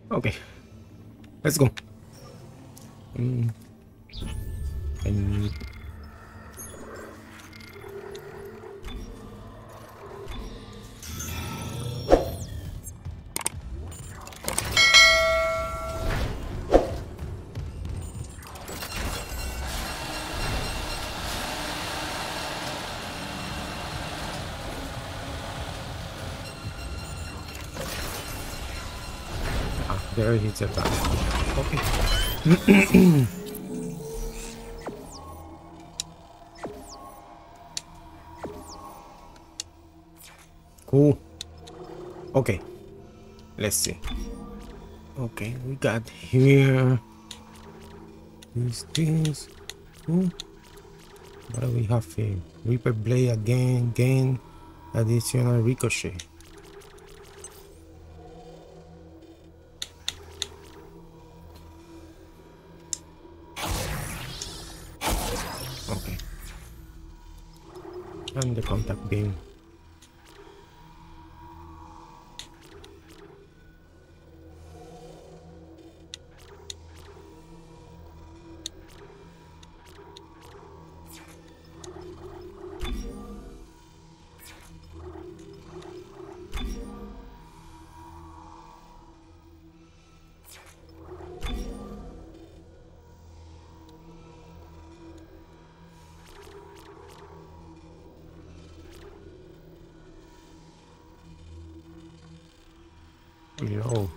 Okay, let's go. And there he's at that. Okay. Cool. Okay. Let's see. Okay, we got here. This. Ooh. What do we have here? Reaper Blade again. Gain additional ricochet. Okay. And the contact beam. Yo.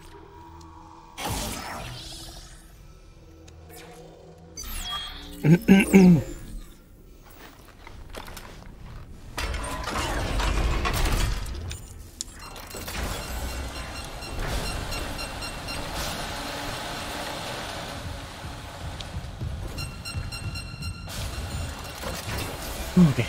Okay.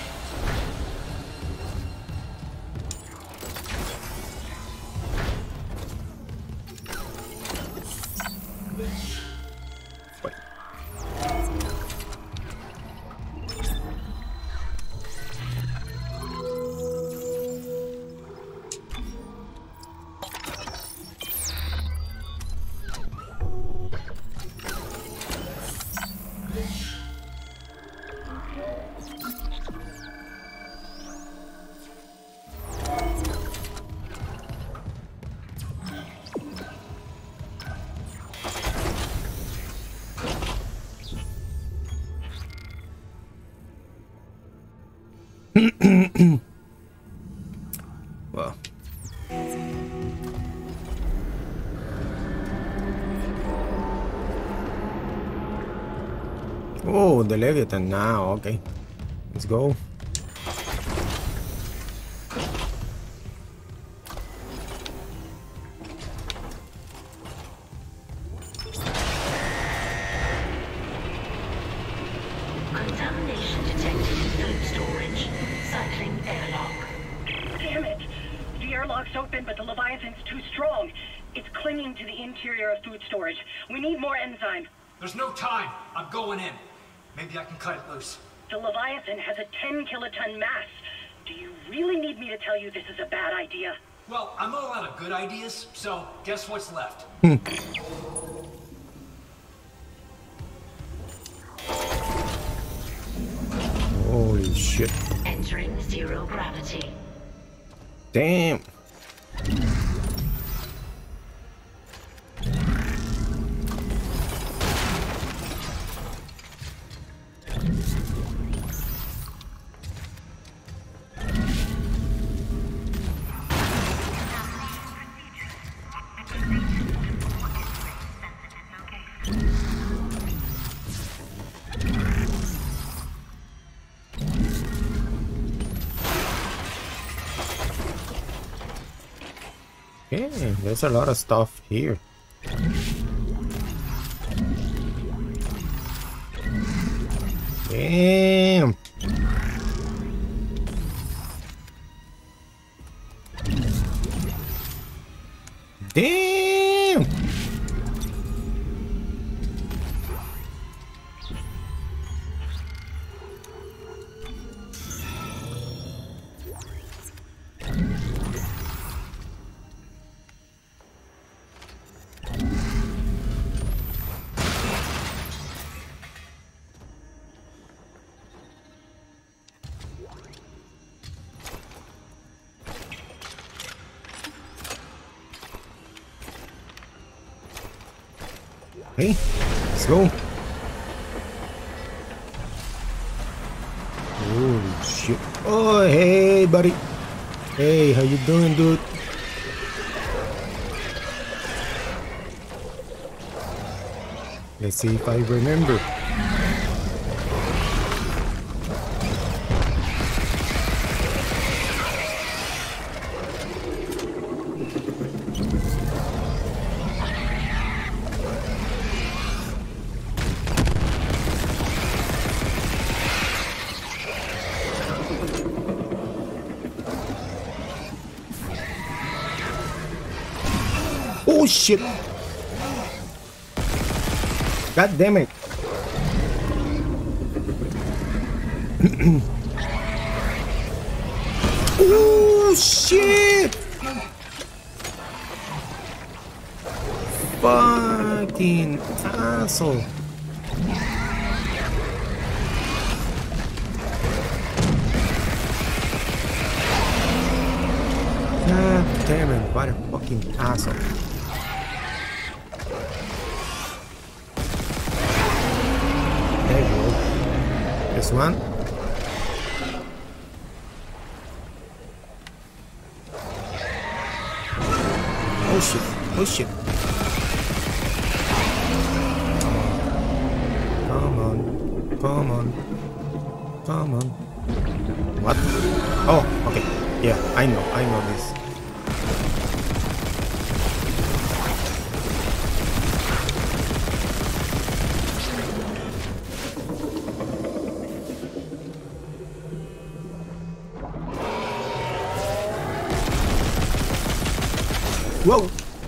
Well. Oh, the Leviathan now. Okay, let's go. Contamination detected in food storage. Cycling airlock. Damn it! The airlock's open, but the Leviathan's too strong. It's clinging to the interior of food storage. We need more enzyme. There's no time. I'm going in. Maybe I can cut it loose. The Leviathan has a 10-kiloton mass. Do you really need me to tell you this is a bad idea? Well, I'm all out of good ideas, so guess what's left? Holy shit. Entering zero gravity. Damn. Okay, there's a lot of stuff here. Damn. Damn. Hey, let's go. Holy shit. Oh, hey, buddy. Hey, how you doing, dude? Let's see if I remember. Oh shit! God damn it! Oh shit! Fucking asshole! God damn it! What a fucking asshole! There you go. This one. Oh shit. Oh shit. Come on. Come on. Come on. What? Oh, okay. Yeah, I know this. Whoa!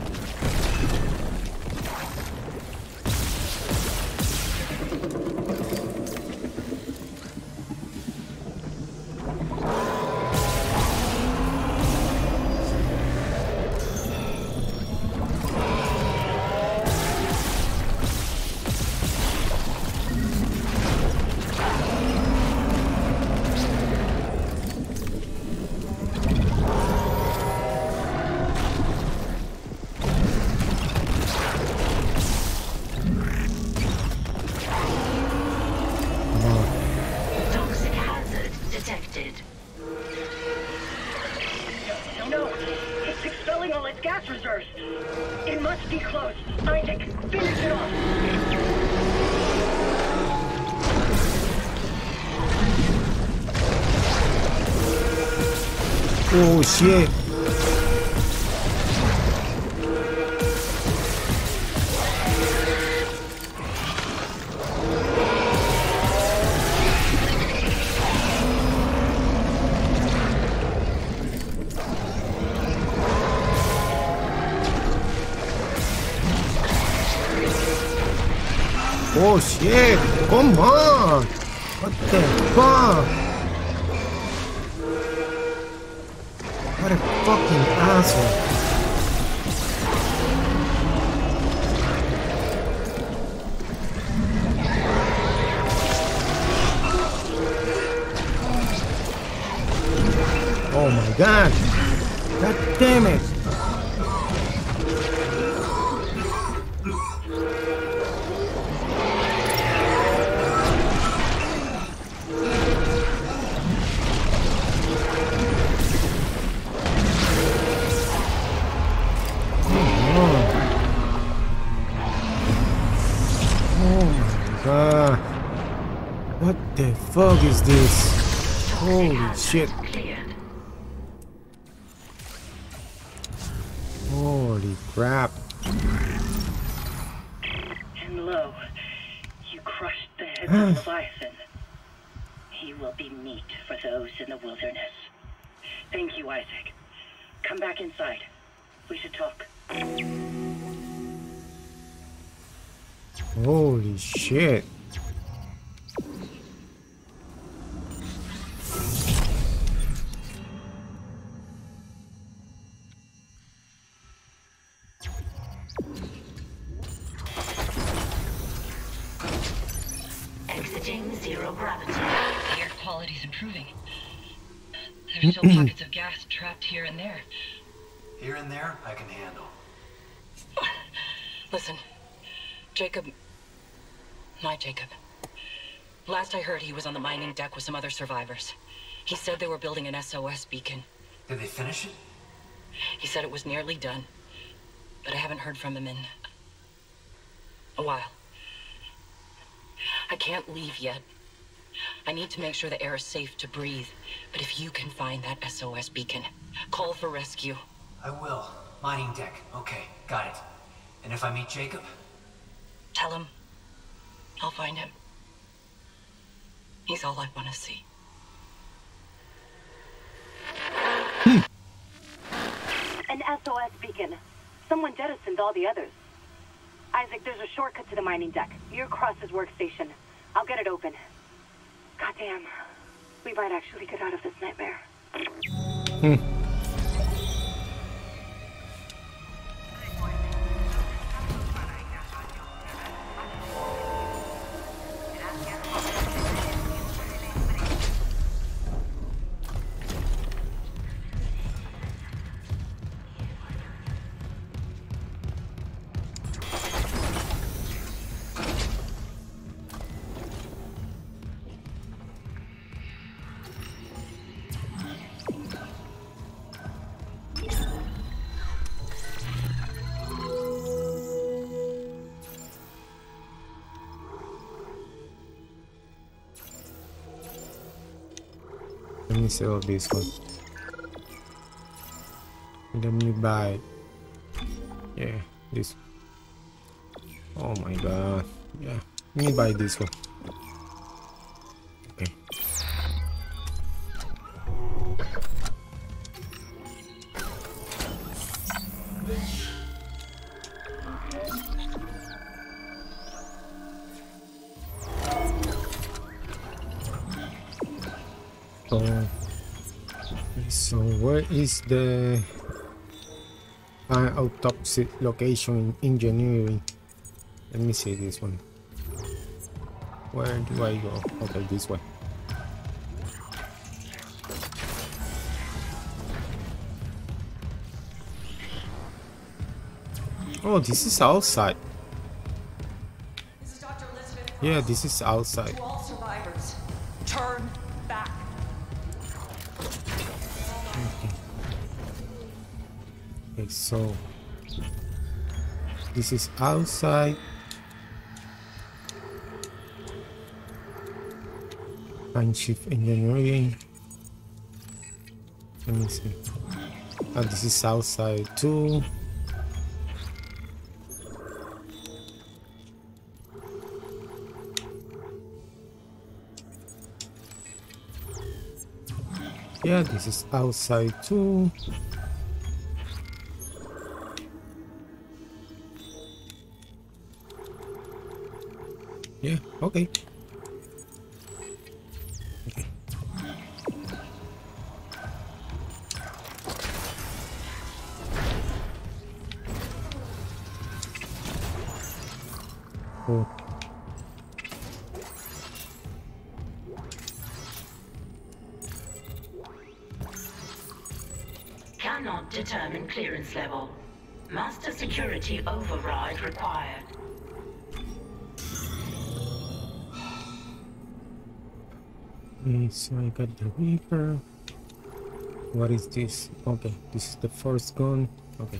Oh shit. Oh shit. Come on. What the fuck? What a fucking asshole. Oh my god. God damn it. What the fuck is this? Holy shit. Holy crap. And lo, you crushed the head of Leviathan. He will be meat for those in the wilderness. Thank you, Isaac. Come back inside. We should talk. Holy shit. Exiting zero gravity. The air quality's improving. There's still pockets of gas trapped here and there. Here and there, I can handle. Listen, Jacob... My Jacob. Last I heard, he was on the mining deck with some other survivors. He said they were building an SOS beacon. Did they finish it? He said it was nearly done, but I haven't heard from him in a while. I can't leave yet. I need to make sure the air is safe to breathe. But if you can find that SOS beacon, call for rescue. I will. Mining deck. Okay, got it. And if I meet Jacob? Tell him I'll find him. He's all I want to see. An SOS beacon. Someone jettisoned all the others. Isaac, there's a shortcut to the mining deck. You're across his workstation. I'll get it open. Goddamn. We might actually get out of this nightmare. Let me sell this one. Let me buy it. Yeah, this. Oh my god. Yeah, let me buy this one. Okay. So where is the autopsy location in engineering? Let me see this one. Where do I go? Okay, this way. Oh, this is outside. This is Dr. Elizabeth. Yeah, this is outside. To all survivors, turn back. Okay, so this is outside. Time shift engineering. Let me see. Oh, this is outside too. Yeah, this is outside too. Yeah, okay. Okay. Cool. Cannot determine clearance level. Master security override required. Okay, so I got the Reaper. What is this? Okay, this is the first gun. Okay.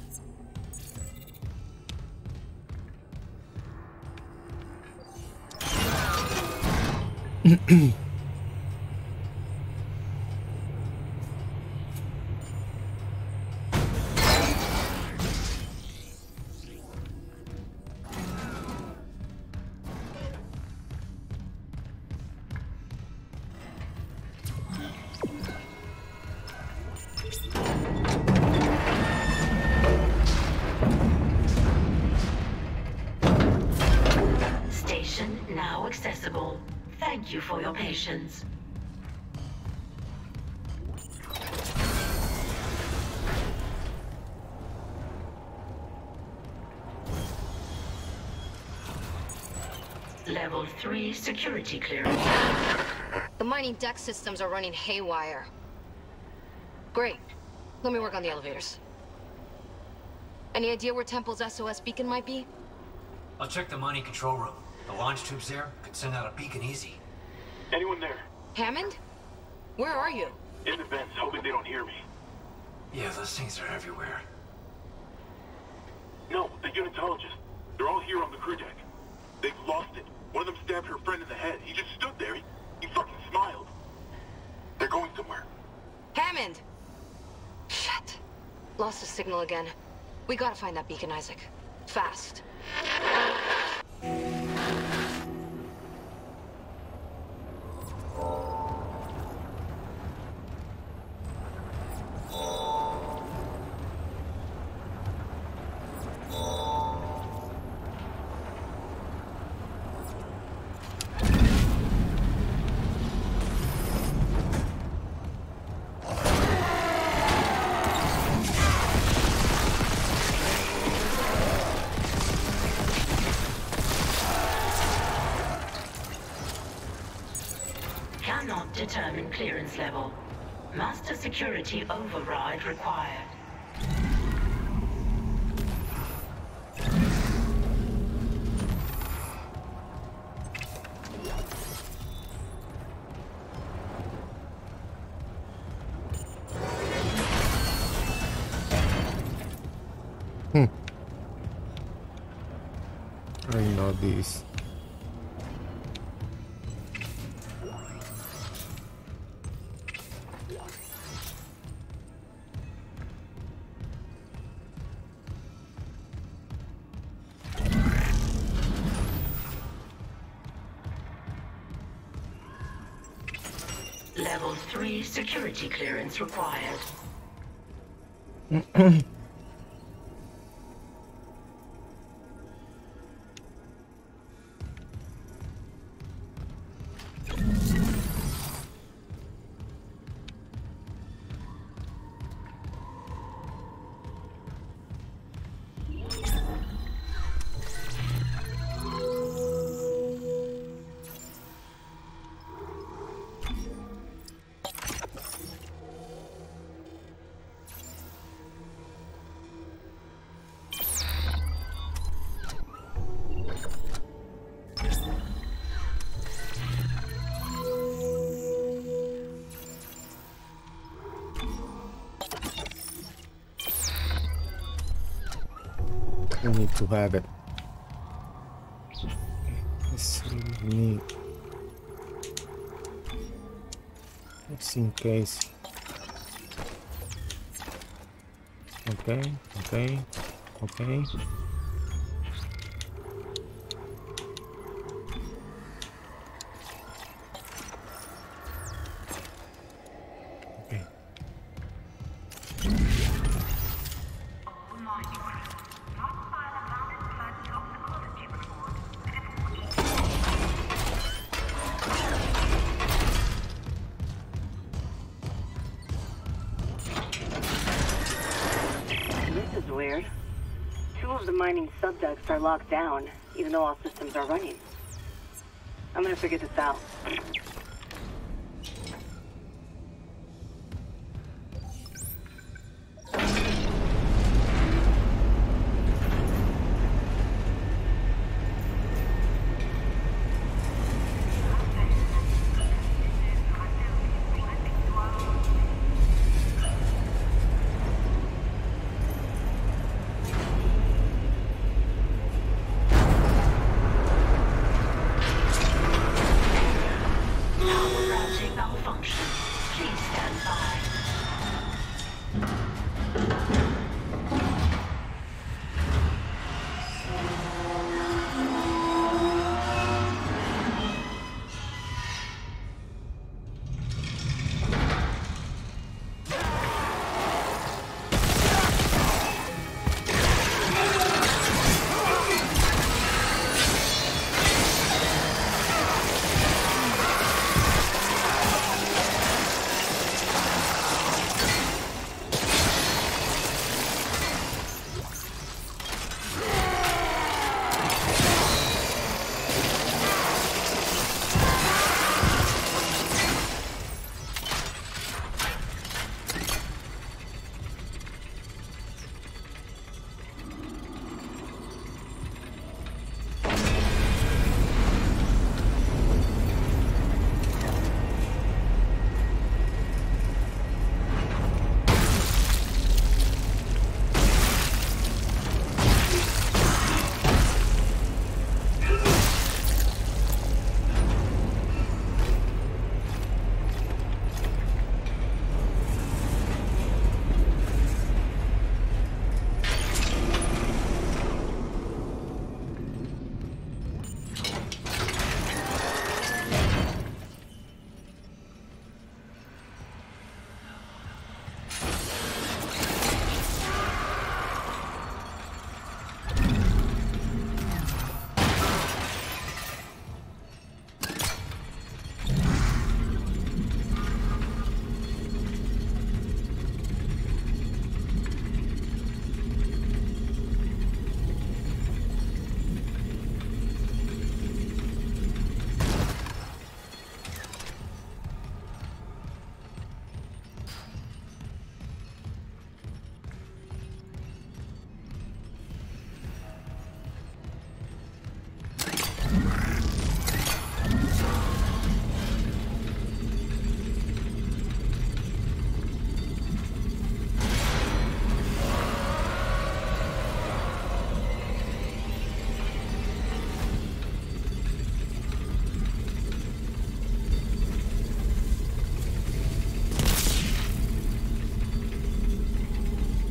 Station now accessible. Thank you for your patience. Level 3 security clearance. The mining deck systems are running haywire. Great. Let me work on the elevators. Any idea where Temple's SOS beacon might be? I'll check the mining control room. The launch tubes there could send out a beacon easy. Anyone there? Hammond? Where are you? In the vents, hoping they don't hear me. Yeah, those things are everywhere. No, the unitologists. They're all here on the crew deck. They've lost it. One of them stabbed her friend in the head. He just stood there. He fucking smiled. They're going somewhere. Hammond! Shit. Lost the signal again. We gotta find that beacon, Isaac. Fast. Cannot determine clearance level. Master security override required. I know this. Level 3 security clearance required. We need to have it. Let's see, we need. Just in case. Okay, okay, okay. Okay. This is weird. Two of the mining subducts are locked down, even though all systems are running. I'm gonna figure this out.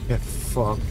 Get fucked.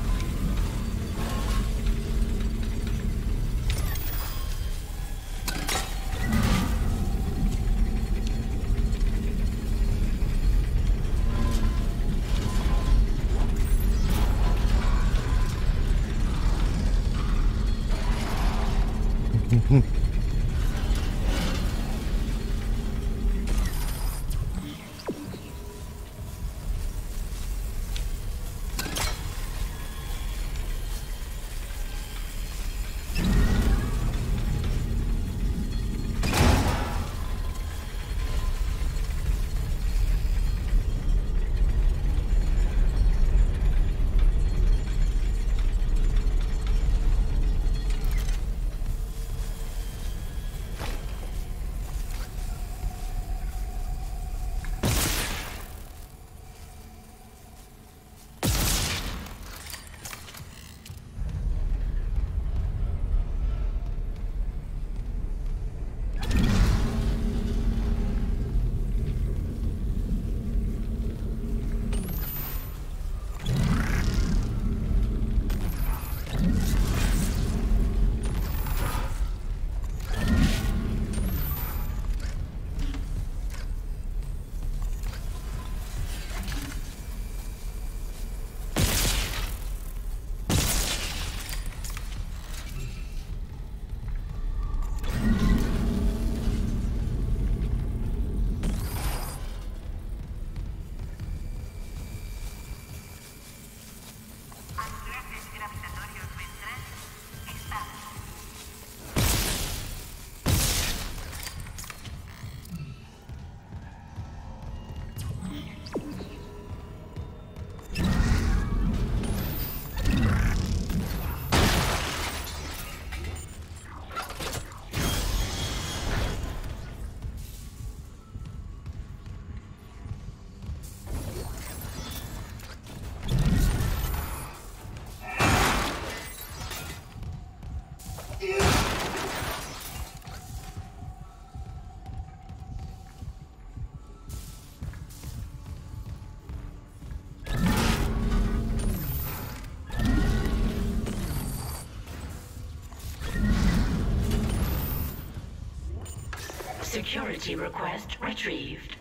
Security request retrieved.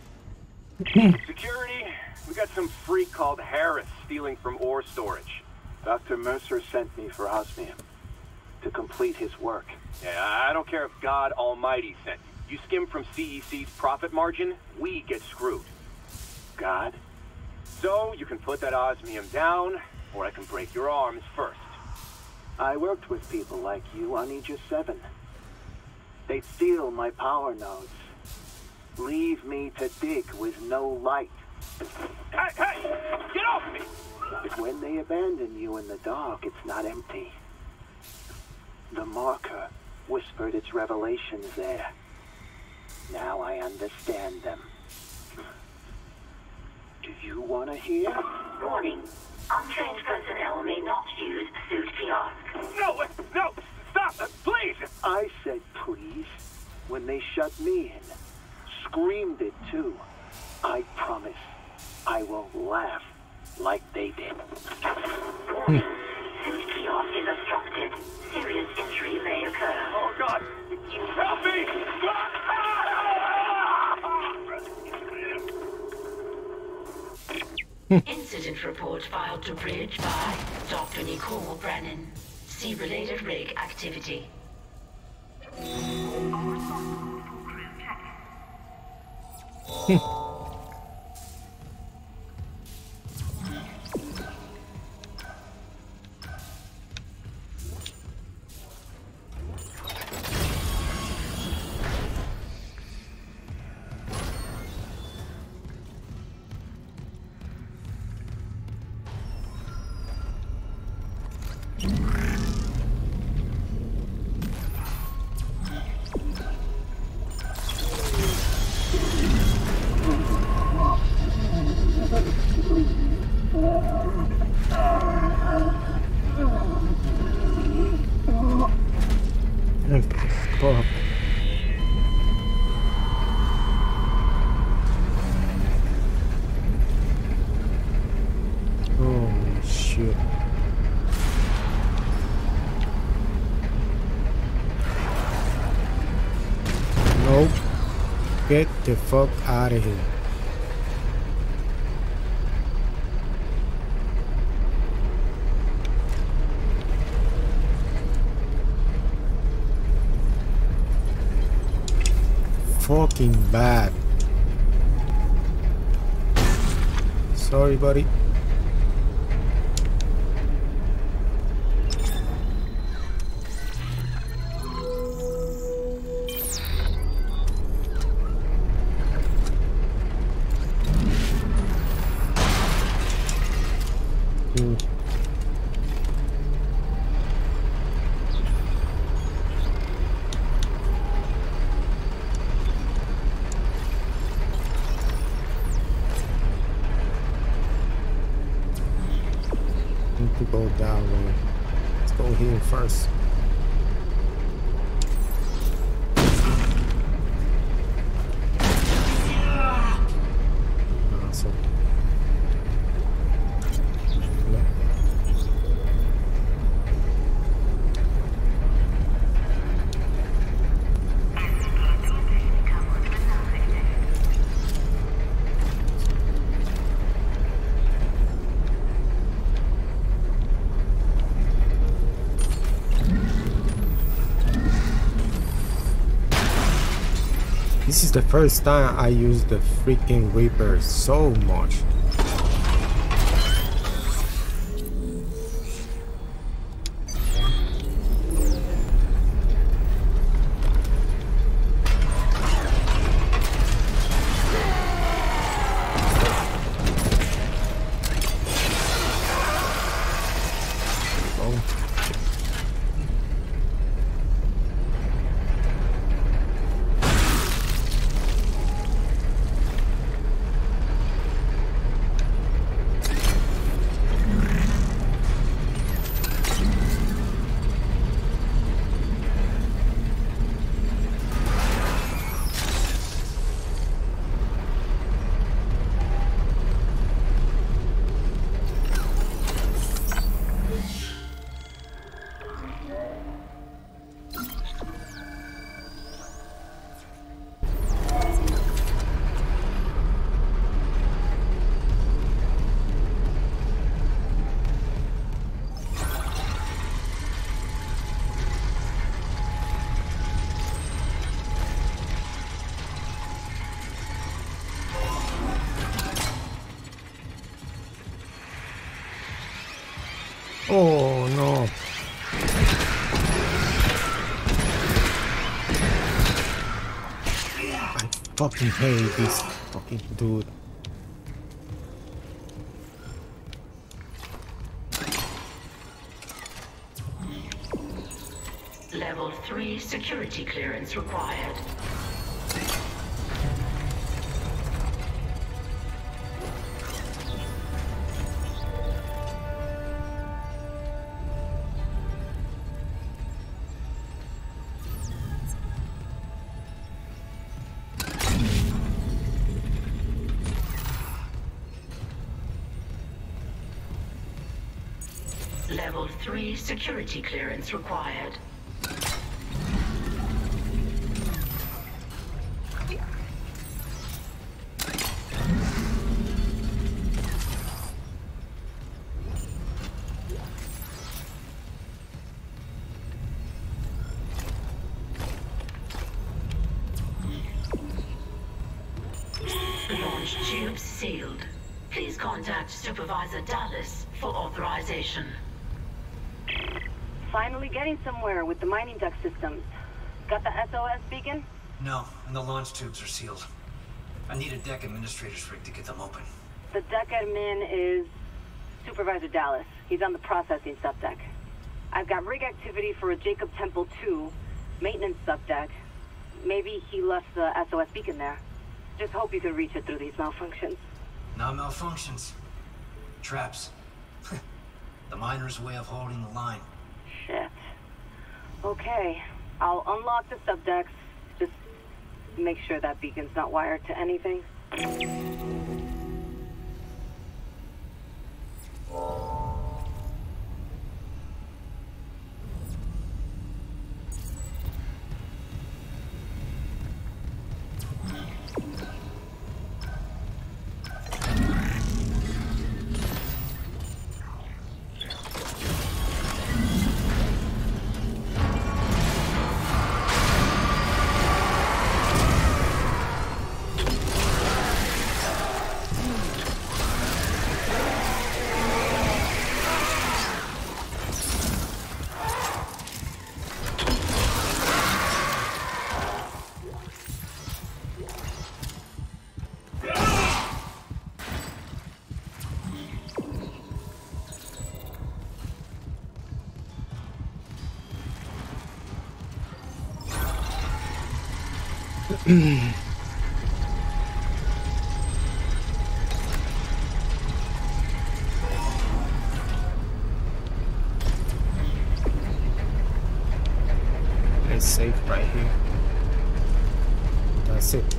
Security, we got some freak called Harris stealing from ore storage. Dr. Mercer sent me for osmium to complete his work. Yeah, I don't care if God Almighty sent you. You skim from CEC's profit margin, we get screwed. God? So, you can put that osmium down, or I can break your arms first. I worked with people like you on Aegis VII. They'd steal my power nodes. Leave me to dig with no light. Hey, hey! Get off me! But when they abandon you in the dark, it's not empty. The marker whispered its revelations there. Now I understand them. Do you want to hear? Warning. Untrained personnel may not use suit kiosk. No, no! Stop! Please! I said please when they shut me in. Screamed it too. I promise I won't laugh like they did. Warning. Suit kiosk is obstructed. Serious injury may occur. Oh God! Help me! Incident report filed to Bridge by Dr. Nicole Brennan. See related rig activity. Fuck. Holy shield. Nope. Get the fuck out of here. Fucking bad. Sorry, buddy. To go down way. Let's go here first. Awesome. No. This is the first time I use the freaking Reaper so much. Oh no. I fucking hate this fucking dude. Level 3 security clearance required. Level 3 security clearance required. Launch tubes sealed. Please contact Supervisor Dallas for authorization. Finally getting somewhere with the mining deck systems. Got the SOS beacon? No, and the launch tubes are sealed. I need a deck administrator's rig to get them open. The deck admin is Supervisor Dallas. He's on the processing subdeck. I've got rig activity for a Jacob Temple 2 maintenance subdeck. Maybe he left the SOS beacon there. Just hope you can reach it through these malfunctions. Not malfunctions. Traps. The miner's way of holding the line. Shit. Okay, I'll unlock the subdecks. Just make sure that beacon's not wired to anything. It's safe right here. That's it.